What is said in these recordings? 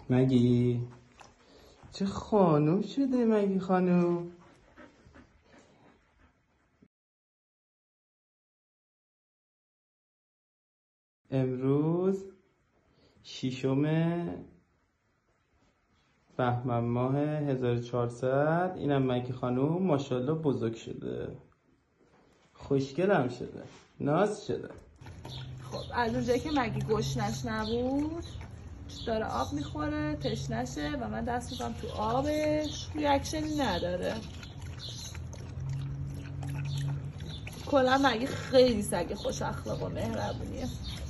مگی چه خانوم شده مگی خانوم؟ امروز 6 بهمن ماه 1400. اینم مگی خانوم ماشاءالله بزرگ شده، خوشگلم شده، ناز شده. خب از اونجایی که مگی گشنش نبود داره آب میخوره تشنشه و من دست میکنم تو آبش، ریاکشنی نداره. کلا مگی خیلی سگ خوش اخلاق و مهربونیه.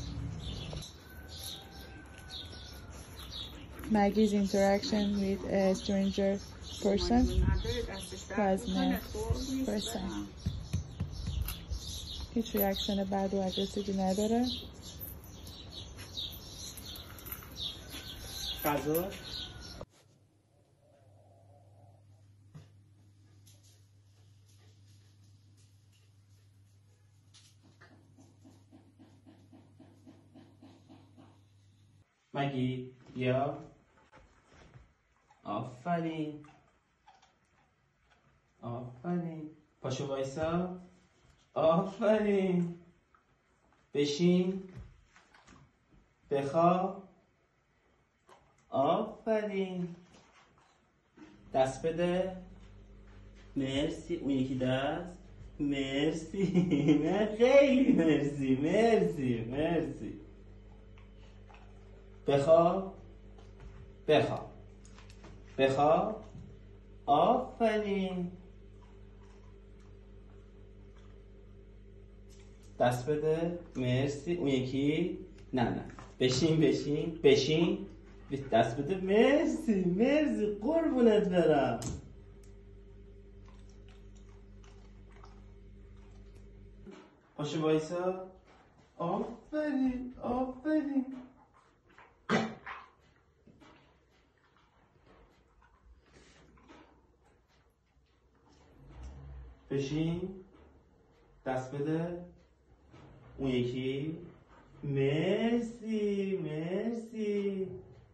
Maggie's interaction with a stranger person person. هیچ ریاکشن بد و اگریسیوی نداره. غذا مگی یا آفرین آفرین، پاشو وایسا، آفرین، بشین، بخواب، آفرین، دست بده، مرسی، اون یکی دست، مرسی، نه خیلی مرسی، مرسی مرسی، بخواب، بخواب، بخواب، آفرین، دست بده، مرسی، اون یکی، نه بشین بشین بشین، دست بده، مرسی مرسی، قربونت برم، پاشو وایسا، آفرین آفرین، بشین، دست بده، اون یکی، مرسی مرسی،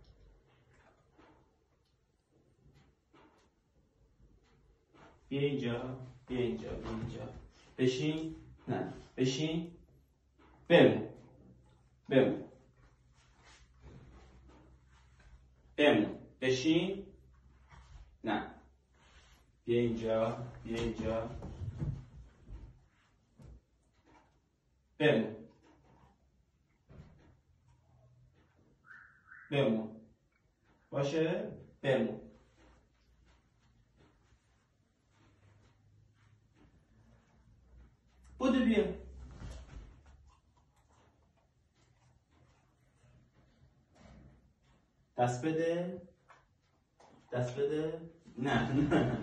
بیا اینجا بیا اینجا بیا اینجا، بشین، نه بشین، بمون بمون بمون، بشین، نه بیا اینجا بیا اینجا، بمون بمون، باشه، بمون، بودو بیا، دست بده، دست بده، نه نه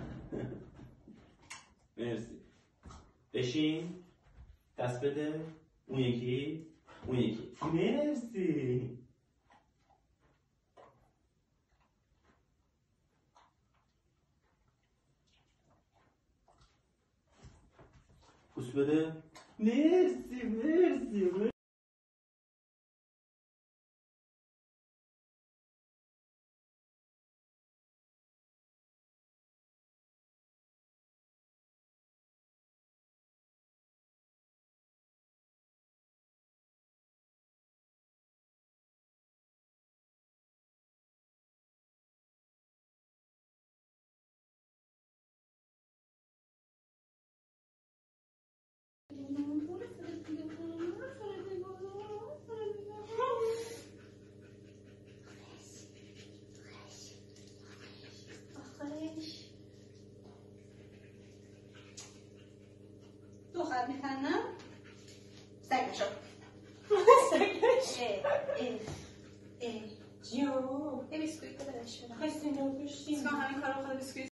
مرسی، بشین، دست بده، اون یکی، اون یکی، مرسی، بوس بده، مرسی مرسی مرسی. دختر میخنم سگشو سگش جو یه بیسکویت بدش بدم خواستین رو بشتیم همین کارو خود بیسکویت